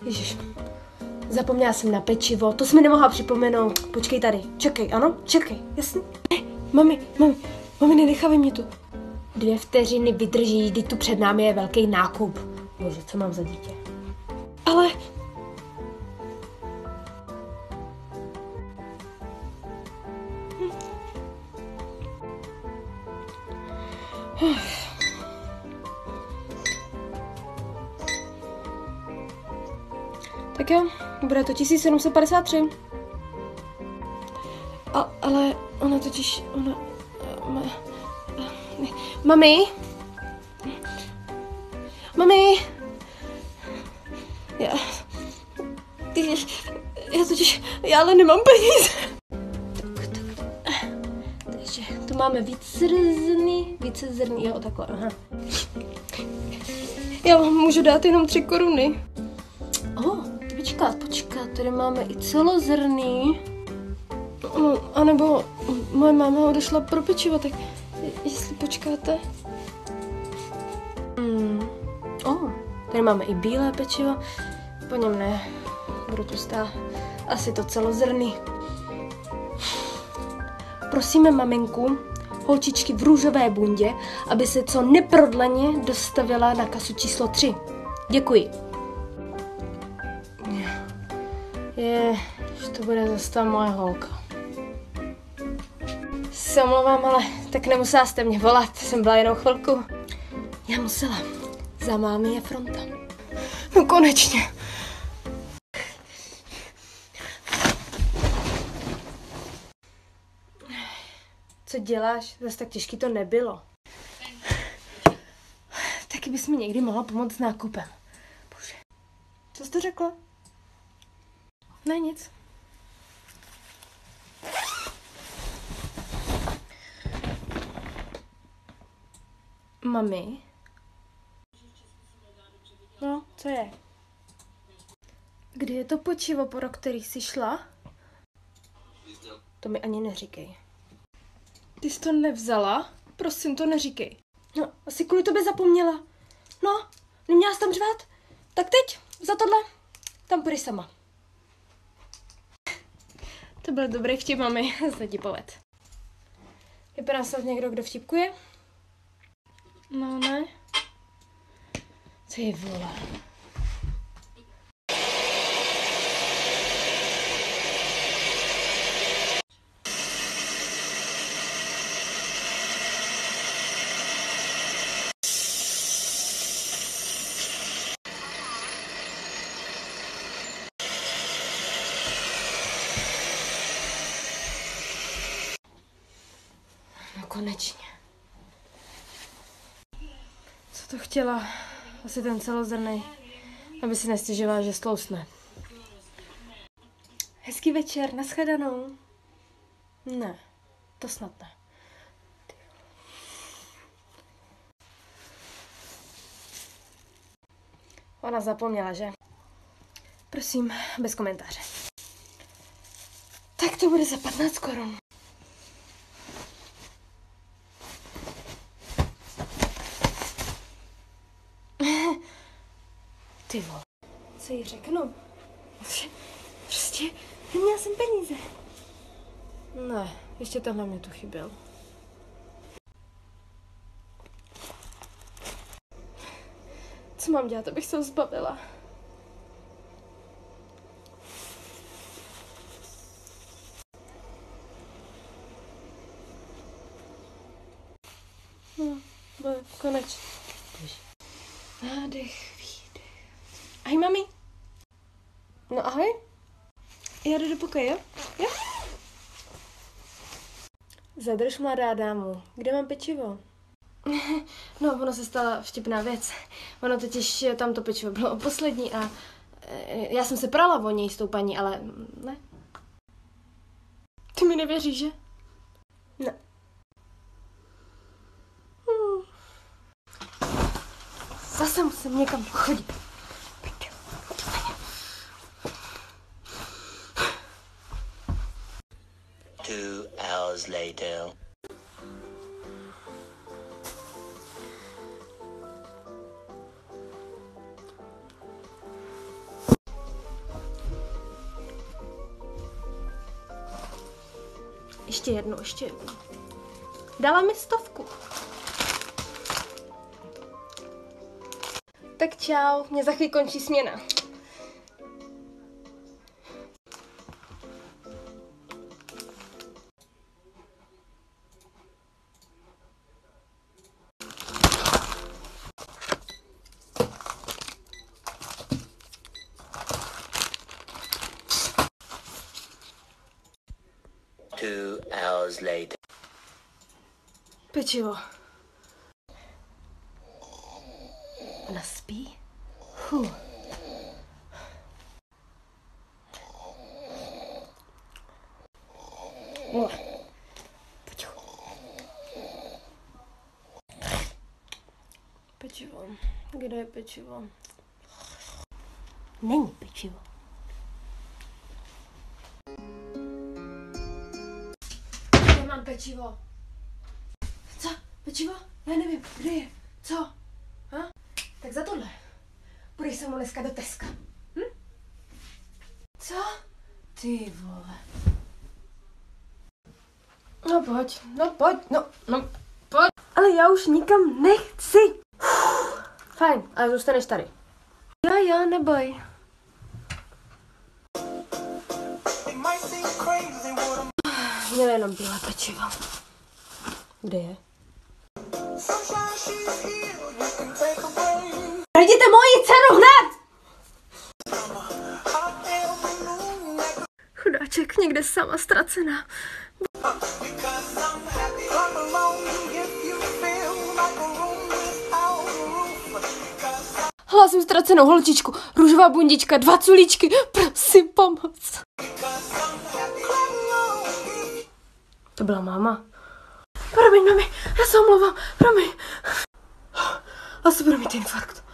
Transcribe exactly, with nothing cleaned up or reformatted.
Ježiš. Zapomněla jsem na pečivo, to jsi mi nemohla připomenout. Počkej tady, čekej, ano, čekej, jasně? Ne, mami, mami, mami, nenechávej mě tu. Dvě vteřiny vydrží, když tu před námi je velký nákup. Bože, co mám za dítě? Ale... Tak jo, bude to tisíc sedm set padesát tři. A, ale ona totiž, ona... Ma, ne, mami? Mami? Já... Já totiž, já ale nemám peníze. Tak, tak. Takže tu máme více zrný, více zrný, jo, takhle, aha. Já vám můžu dát jenom tři koruny. Oh, počkat, počkat, tady máme i celozrný. A nebo moje máma odešla pro pečivo, tak jestli počkáte. Hmm. Oh, tady máme i bílé pečivo, po něm ne, budu tu stát. Asi to celozrný. Prosíme maminku, holčičky v růžové bundě, aby se co neprodleně dostavila na kasu číslo tři. Děkuji. Je, že to bude zase ta moje holka. Se omlouvám, ale tak nemusela jste mě volat, jsem byla jenom chvilku. Já musela. Za mámy je fronta. No konečně. Co děláš? Zase tak těžký to nebylo. Taky bys mi někdy mohla pomoct s nákupem. Bože. Co jsi to řekla? Ne, nic. Mami? No, co je? Kdy je to pečivo, pro který jsi šla? To mi ani neříkej. Ty jsi to nevzala? Prosím, to neříkej. No, asi kvůli tobě zapomněla. No, neměla jsi tam řvát? Tak teď, za tohle, tam půjdeš sama. To byl dobrý vtip, mami, se ti poved. Vypadá snad někdo, kdo vtipkuje? No ne. Ty vole. No konečně. Co to chtěla? Asi ten celozrnej, aby si nestěžovala, že stlousne. Hezký večer, nashledanou. Ne, to snad ne. Ona zapomněla, že? Prosím, bez komentáře. Tak to bude za patnáct korun. Ty vole. Co jí řeknu? Prostě neměla jsem peníze. Ne, ještě tohle mě tu chyběl. Co mám dělat, abych se ho zbavila? No, bude konečně. Nádech, výdech. Ahoj, mami. No ahoj. Já jdu do pokoje, jo? Jo? Zadrž, mladá dámu. Kde mám pečivo? No, ono se stala vtipná věc. Ono totiž tam to pečivo bylo poslední a já jsem se prala o něj s tou paní, ale ne. Ty mi nevěříš, že? Ne. Hmm. Zase musím někam chodit. Two hours later. Ještě jednu, ještě jednu. Dala mi stovku. Tak čau, mě za chvíli končí směna. Two hours later. Pečivo. Ona spí? Huh. No. Pečivo. Pečivo. Kde je pečivo? Není pečivo. Nemám pečivo. Co? Pečivo? Já nevím, kde je? Co? Ha? Tak za tohle. Půjdeš se mnou dneska do Teska. Hm? Co? Ty vole. No pojď, no pojď, no, no pojď. Ale já už nikam nechci. Uf. Fajn, ale zůstaneš tady. Jo, jo, neboj. Měl jenom bílé pečivo. Kde je? Najděte moji dceru hned! Chudáček, někde sama ztracená. Hlásím ztracenou holčičku, růžová bundička, dva culíčky, prosím pomoc. To byla máma. Promiň, mami, já se omlouvám, promiň. Asi budu mít infarkt.